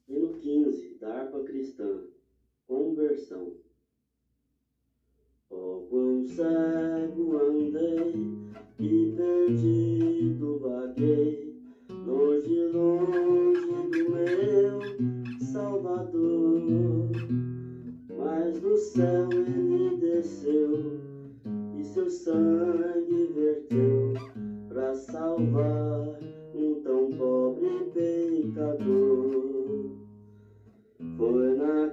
Hino 15, da harpa cristã, conversão. Oh, quão cego andei e perdido vaguei, longe, longe do meu Salvador. Mas do céu ele desceu e seu sangue verteu pra salvar um tão pobre pecador. Foi na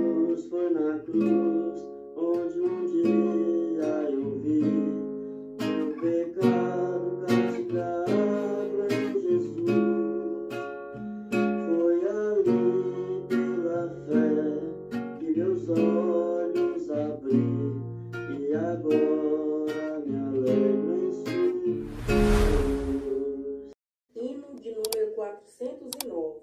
cruz, onde um dia eu vi meu pecado castigado em Jesus. Foi ali pela fé que meus olhos abri e agora me alegro em sua cruz. Hino de número 409.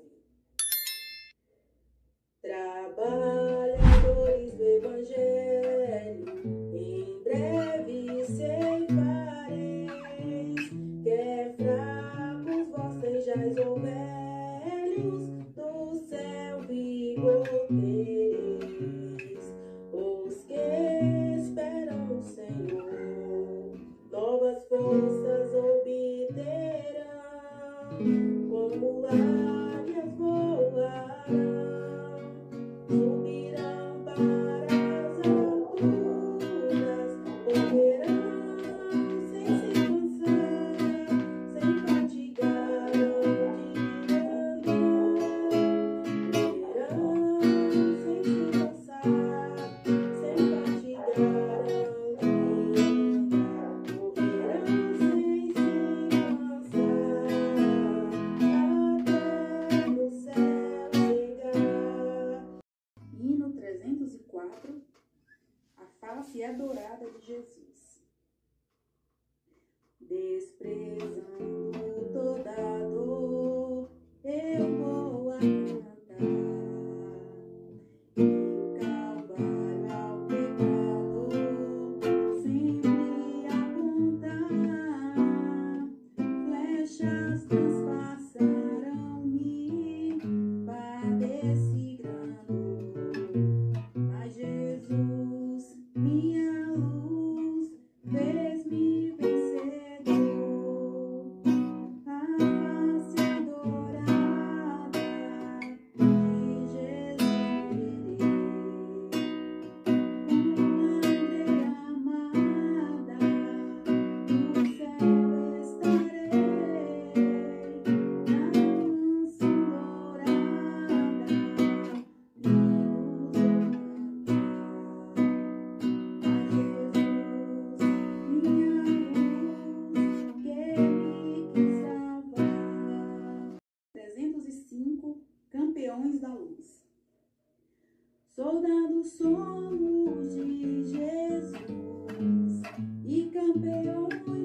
Trabalhadores do Evangelho, em breve ceifareis, quer fracos vós sejais ou velhos, do céu vigor tereis. Os que esperam no Senhor, novas forças obterão, como águias voarão. Subirão para as alturas, correrão sem se cansar, sem fatigar onde andam. Correrão sem se cansar, sem fatigar onde andam. Correrão sem se cansar, até no céu chegar. Hino 304, a face adorada de Jesus. Desprezando toda dor, eu vou a cantar, em Calvário ao pecador, sempre apontar, flechas transpassaram-me, padeci grande dor. Mas Jesus, minha luz, fez-me vencedor. A face adorada de Jesus verei. Com André amada, no céu estarei, na mansão dourada, campeões da luz. Soldados somos de Jesus e campeões